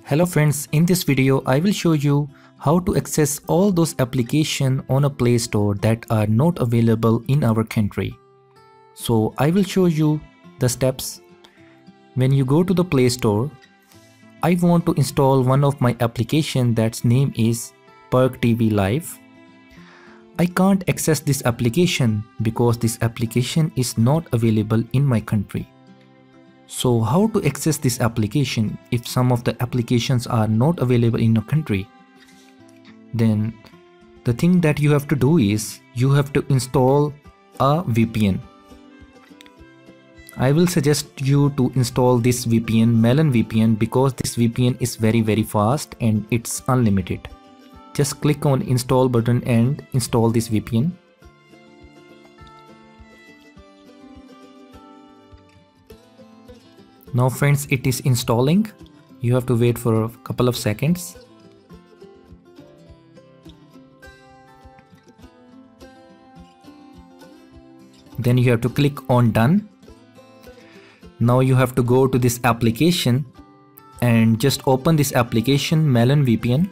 Hello friends, in this video I will show you how to access all those applications on a Play Store that are not available in our country. So I will show you the steps. When you go to the Play Store, I want to install one of my application that's name is Perk TV Live. I can't access this application because this application is not available in my country. So how to access this application if some of the applications are not available in your country? Then the thing that you have to do is you have to install a VPN. I will suggest you to install this VPN, Melon VPN, because this VPN is very fast and it's unlimited. Just click on install button and install this VPN. Now friends, it is installing. You have to wait for a couple of seconds. Then you have to click on done. Now you have to go to this application and just open this application, Melon VPN.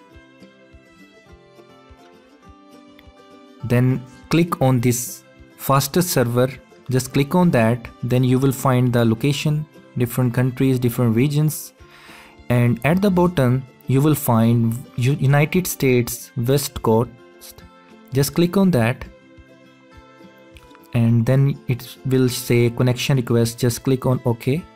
Then click on this fastest server. Just click on that. Then you will find the location, different countries, different regions, and at the bottom you will find United States West Coast. Just click on that and then it will say connection request. Just click on OK.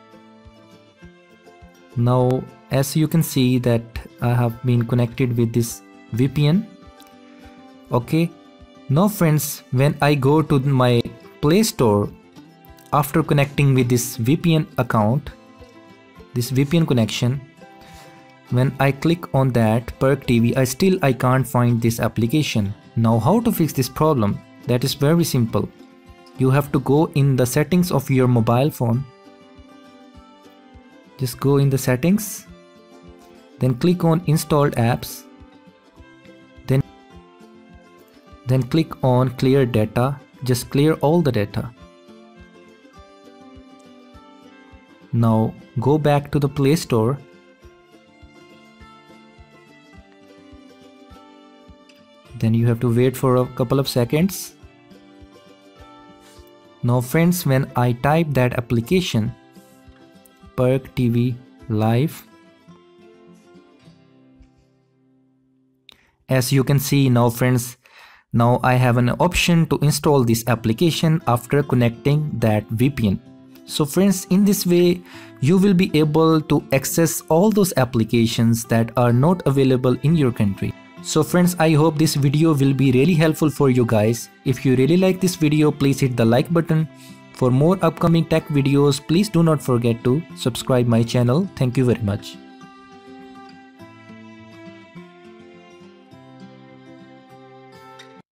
Now as you can see that I have been connected with this VPN. Okay, now friends, when I go to my Play Store, after connecting with this VPN account, this VPN connection, when I click on that Perk TV, I can't find this application. Now how to fix this problem? That is very simple. You have to go in the settings of your mobile phone. Just go in the settings, then click on installed apps, then click on clear data. Just clear all the data. Now go back to the Play Store. Then you have to wait for a couple of seconds. Now friends, when I type that application, Perk TV Live, as you can see now friends, now I have an option to install this application after connecting that VPN. So friends, in this way you will be able to access all those applications that are not available in your country. So friends, I hope this video will be really helpful for you guys. If you really like this video, please hit the like button. For more upcoming tech videos, please do not forget to subscribe my channel. Thank you very much.